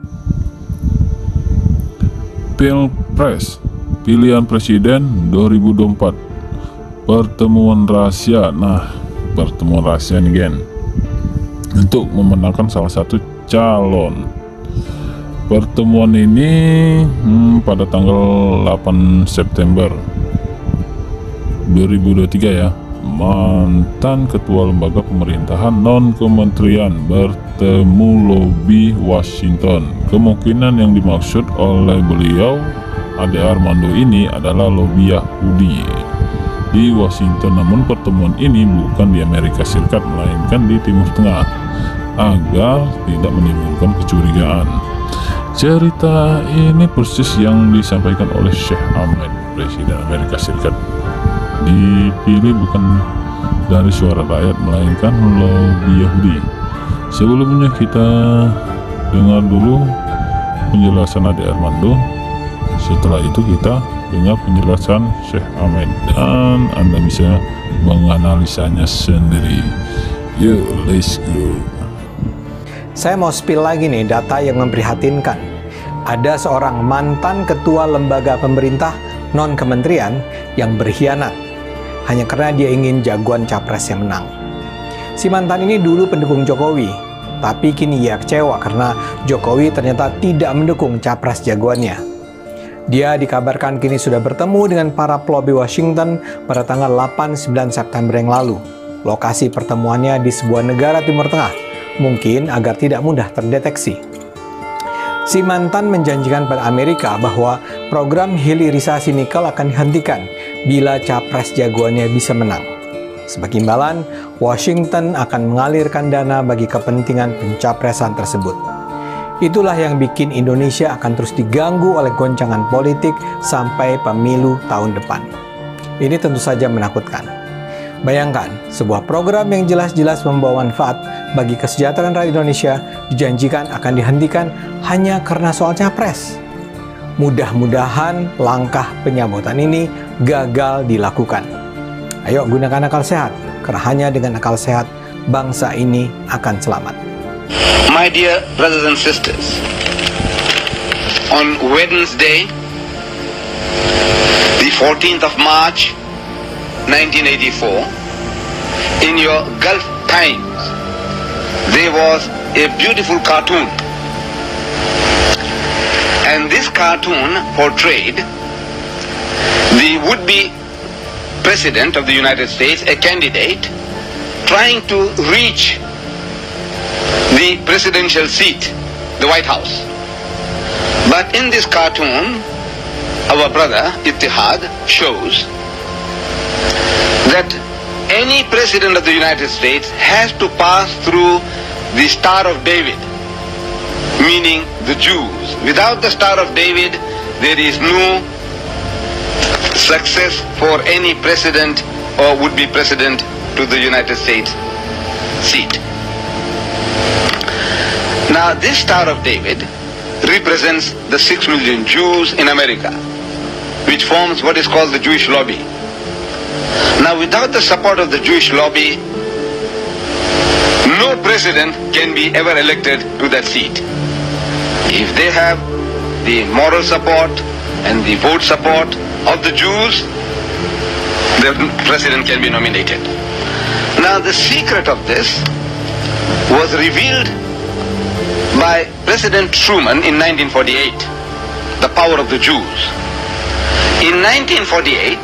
Pilpres, pilihan presiden 2024, pertemuan rahasia. Nah, pertemuan rahasia nih gen, untuk memenangkan salah satu calon. Pertemuan ini pada tanggal 8 September 2023 ya. Mantan ketua lembaga pemerintahan non-kementerian bertemu lobi Washington. Kemungkinan yang dimaksud oleh beliau, Ade Armando ini, adalah lobi Yahudi di Washington. Namun pertemuan ini bukan di Amerika Serikat, melainkan di Timur Tengah, agar tidak menimbulkan kecurigaan. Cerita ini persis yang disampaikan oleh Sheikh Ahmed, Presiden Amerika Serikat. Dipilih bukan dari suara rakyat, melainkan lobi Yahudi. Sebelumnya kita dengar dulu penjelasan Ade Armando. Setelah itu kita dengar penjelasan Sheikh Ahmed, dan Anda bisa menganalisanya sendiri. Yuk, let's go. Saya mau spill lagi nih data yang memprihatinkan. Ada seorang mantan ketua lembaga pemerintah non-kementerian yang berkhianat hanya karena dia ingin jagoan capres yang menang. Si mantan ini dulu pendukung Jokowi, tapi kini ia kecewa karena Jokowi ternyata tidak mendukung capres jagoannya. Dia dikabarkan kini sudah bertemu dengan para pelobi Washington pada tanggal 8-9 September yang lalu. Lokasi pertemuannya di sebuah negara Timur Tengah, mungkin agar tidak mudah terdeteksi. Si mantan menjanjikan pada Amerika bahwa program hilirisasi nikel akan dihentikan bila capres jagoannya bisa menang. Sebagai imbalan, Washington akan mengalirkan dana bagi kepentingan pencapresan tersebut. Itulah yang bikin Indonesia akan terus diganggu oleh goncangan politik sampai pemilu tahun depan. Ini tentu saja menakutkan. Bayangkan, sebuah program yang jelas-jelas membawa manfaat bagi kesejahteraan rakyat Indonesia dijanjikan akan dihentikan hanya karena soal capres. Mudah-mudahan langkah penyambutan ini gagal dilakukan. Ayo gunakan akal sehat, karena hanya dengan akal sehat bangsa ini akan selamat. My dear brothers and sisters, on Wednesday, the 14th of March, 1984, in your Gulf Times, there was a beautiful cartoon, and this cartoon portrayed the would-be president of the United States, a candidate, trying to reach the presidential seat, the White House. But in this cartoon, our brother Ittihad shows that any president of the United States has to pass through the Star of David, meaning the Jews. Without the Star of David, there is no success for any president or would-be president to the United States seat. Now, this Star of David represents the 6 million Jews in America, which forms what is called the Jewish lobby. Now, without the support of the Jewish lobby, no president can be ever elected to that seat. If they have the moral support and the vote support of the Jews, the president can be nominated. Now, the secret of this was revealed by President Truman in 1948, the power of the Jews. In 1948,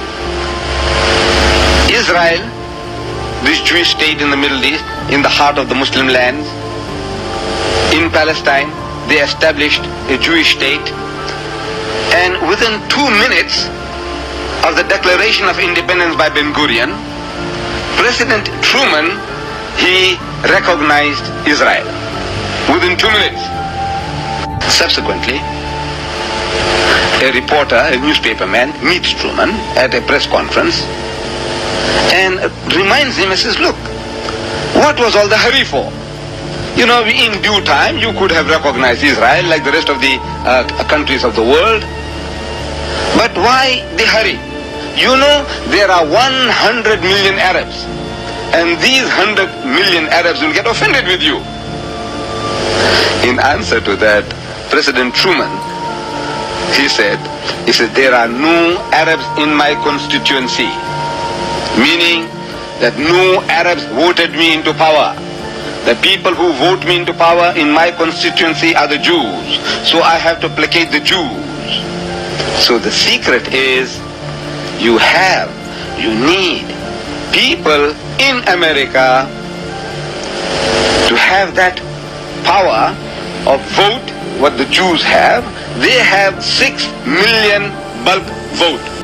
Israel, this Jewish state in the Middle East, in the heart of the Muslim lands, in Palestine, they established a Jewish state, and within 2 minutes of the Declaration of Independence by Ben-Gurion, President Truman, he recognized Israel within 2 minutes. Subsequently, a reporter, a newspaperman, meets Truman at a press conference and reminds him and says, look, what was all the hurry for? You know, in due time, you could have recognized Israel like the rest of the countries of the world. But why the hurry? You know, there are 100 million Arabs, and these 100 million Arabs will get offended with you. In answer to that, President Truman, he said, there are no Arabs in my constituency, meaning that no Arabs voted me into power. The people who vote me into power in my constituency are the Jews, so I have to placate the Jews. So the secret is you need people in America to have that power of vote what the Jews have. They have 6 million bulk vote.